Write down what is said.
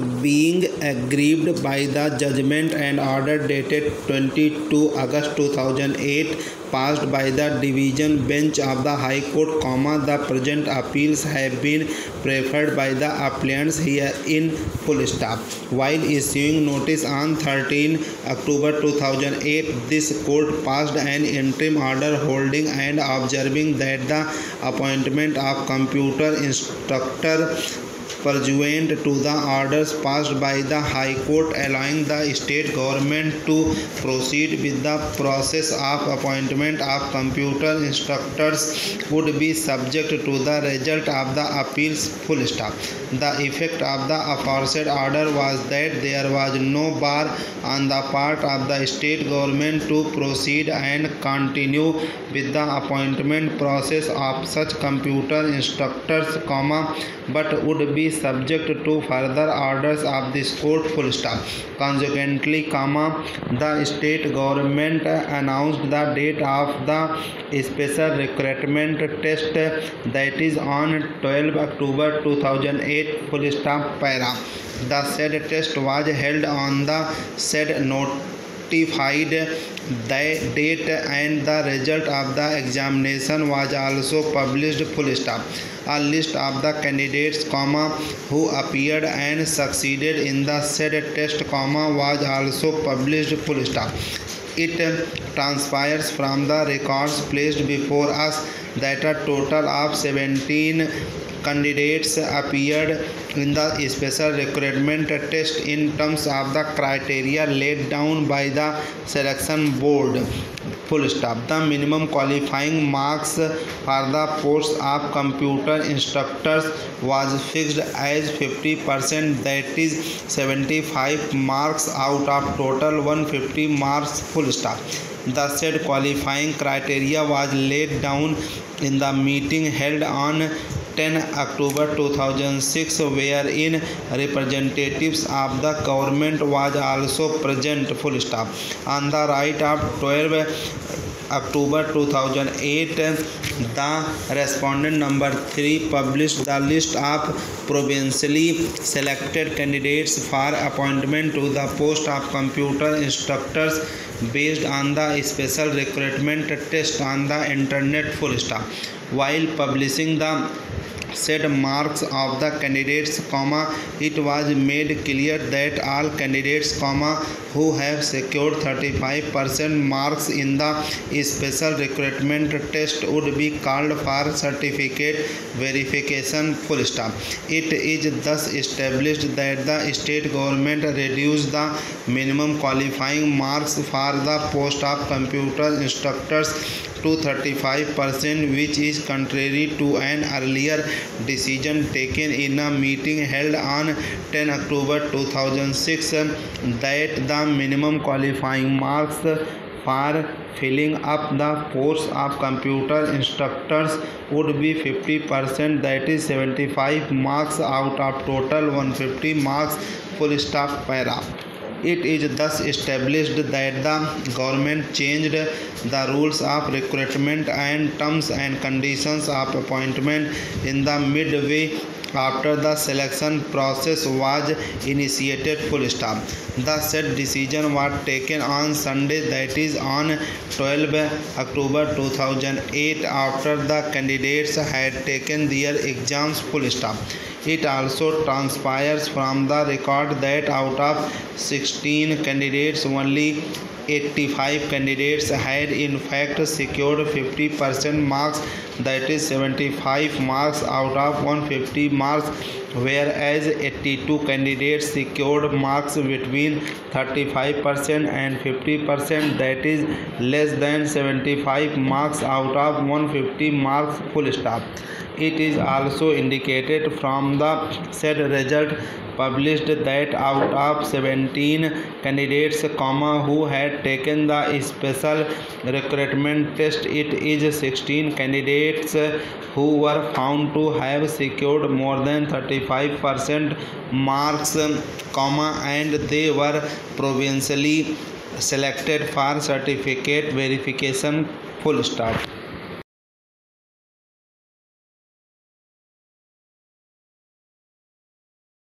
being aggrieved by the judgment and order dated 22 August 2008 passed by the division bench of the High Court, the present appeals have been preferred by the appellants here in full stop. While issuing notice on 13 October 2008, this court passed an interim order holding and observing that the appointment of computer instructor pursuant to the orders passed by the High Court allowing the state government to proceed with the process of appointment of computer instructors would be subject to the result of the appeals full stop. The effect of the aforesaid order was that there was no bar on the part of the state government to proceed and continue with the appointment process of such computer instructors, but would be subject to further orders of this court full stop. Consequently, the state government announced the date of the special recruitment test, that is on 12 October 2008 full stop para. The said test was held on the said notified date and the result of the examination was also published full stop. A list of the candidates, who appeared and succeeded in the said test, was also published full stop. It transpires from the records placed before us that a total of 17 candidates appeared in the special recruitment test in terms of the criteria laid down by the selection board. Full stop. The minimum qualifying marks for the post of computer instructors was fixed as 50%, that is 75 marks out of total 150 marks. Full stop. The said qualifying criteria was laid down in the meeting held on 10 October 2006, wherein representatives of the government was also present. Full stop. On the right of 12 October 2008, the respondent number 3 published the list of provincially selected candidates for appointment to the post of computer instructors based on the special recruitment test on the internet. Full stop. While publishing the said marks of the candidates, it was made clear that all candidates, who have secured 35% marks in the special recruitment test would be called for certificate verification. Full stop. It is thus established that the state government reduced the minimum qualifying marks for the post of computer instructors to 35%, which is contrary to an earlier decision taken in a meeting held on 10 October 2006 that the minimum qualifying marks for filling up the post of computer instructors would be 50%, that is 75 marks out of total 150 marks. Full stop para. It is thus established that the government changed the rules of recruitment and terms and conditions of appointment in the midway after the selection process was initiated. Full stop. The said decision was taken on Sunday, that is on 12 October 2008, after the candidates had taken their exams. Full stop. It also transpires from the record that out of 16 candidates, only 85 candidates had in fact secured 50% marks, that is 75 marks out of 150 marks, whereas 82 candidates secured marks between 35% and 50%, that is less than 75 marks out of 150 marks. Full stop. It is also indicated from the said result published that out of 17 candidates, who had taken the special recruitment test, it is 16 candidates who were found to have secured more than 35% marks, and they were provincially selected for certificate verification. Full stop.